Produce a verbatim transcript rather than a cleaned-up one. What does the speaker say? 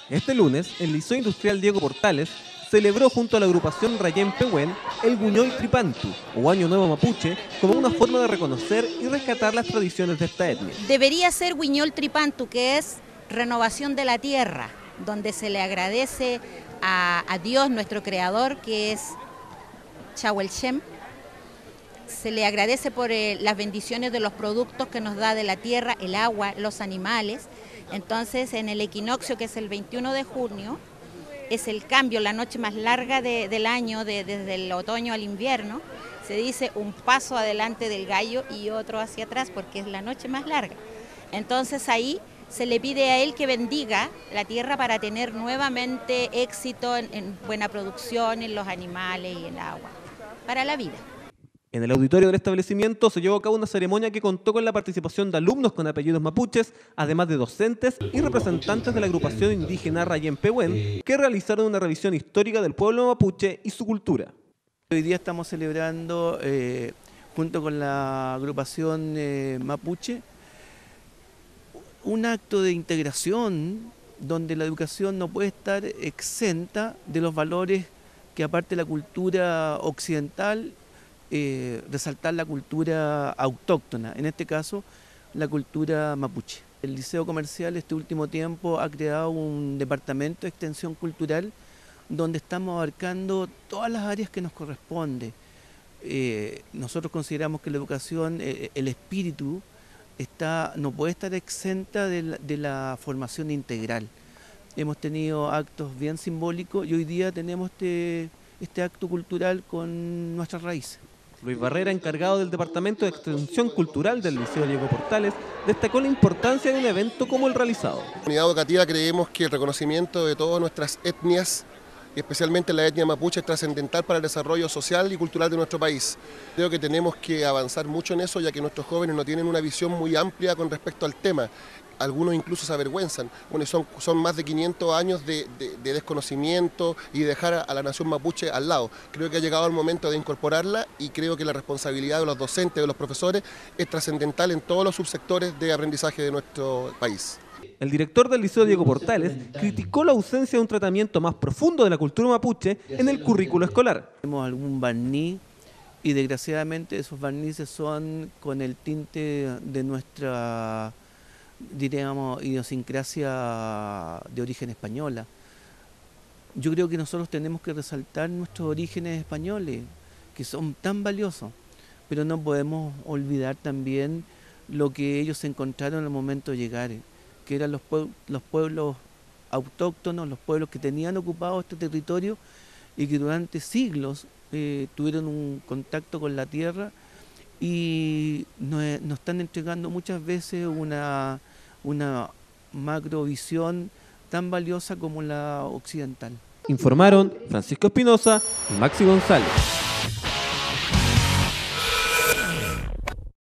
Este lunes, el Liceo Industrial Diego Portales celebró junto a la agrupación Rayén Pehuen el Guiñol Tripantu, o Año Nuevo Mapuche, como una forma de reconocer y rescatar las tradiciones de esta etnia. Debería ser Guiñol Tripantu, que es renovación de la tierra, donde se le agradece a, a Dios, nuestro creador, que es Chahuel Shem. Se le agradece por eh, las bendiciones de los productos que nos da de la tierra, el agua, los animales. Entonces, en el equinoccio, que es el veintiuno de junio, es el cambio, la noche más larga de, del año, de, desde el otoño al invierno. Se dice un paso adelante del gallo y otro hacia atrás, porque es la noche más larga. Entonces ahí se le pide a él que bendiga la tierra para tener nuevamente éxito en, en buena producción, en los animales y en el agua, para la vida. En el auditorio del establecimiento se llevó a cabo una ceremonia que contó con la participación de alumnos con apellidos mapuches, además de docentes y representantes de la agrupación indígena Rayén Pehuen, que realizaron una revisión histórica del pueblo mapuche y su cultura. Hoy día estamos celebrando, eh, junto con la agrupación eh, mapuche, un acto de integración donde la educación no puede estar exenta de los valores que, aparte de la cultura occidental, Eh, resaltar la cultura autóctona, en este caso la cultura mapuche. El Liceo Comercial este último tiempo ha creado un departamento de extensión cultural donde estamos abarcando todas las áreas que nos corresponde. Eh, nosotros consideramos que la educación, eh, el espíritu, está, no puede estar exenta de la, de la formación integral. Hemos tenido actos bien simbólicos y hoy día tenemos este, este acto cultural con nuestras raíces. Luis Barrera, encargado del Departamento de Extensión Cultural del Liceo Diego Portales, destacó la importancia de un evento como el realizado. En la comunidad educativa creemos que el reconocimiento de todas nuestras etnias, y especialmente la etnia mapuche, es trascendental para el desarrollo social y cultural de nuestro país. Creo que tenemos que avanzar mucho en eso, ya que nuestros jóvenes no tienen una visión muy amplia con respecto al tema. Algunos incluso se avergüenzan. Bueno, son, son más de quinientos años de, de, de desconocimiento y dejar a, a la nación mapuche al lado. Creo que ha llegado el momento de incorporarla y creo que la responsabilidad de los docentes, de los profesores, es trascendental en todos los subsectores de aprendizaje de nuestro país. El director del Liceo Diego Portales criticó la ausencia de un tratamiento más profundo de la cultura mapuche en el currículo escolar. Tenemos algún barniz y desgraciadamente esos barnices son con el tinte de nuestra, diríamos, idiosincrasia de origen española. Yo creo que nosotros tenemos que resaltar nuestros orígenes españoles, que son tan valiosos, pero no podemos olvidar también lo que ellos encontraron en el momento de llegar, que eran los, pueblos, los pueblos autóctonos, los pueblos que tenían ocupado este territorio y que durante siglos eh, tuvieron un contacto con la tierra y nos, nos están entregando muchas veces una, una macrovisión tan valiosa como la occidental. Informaron Francisco Espinosa y Maxi González.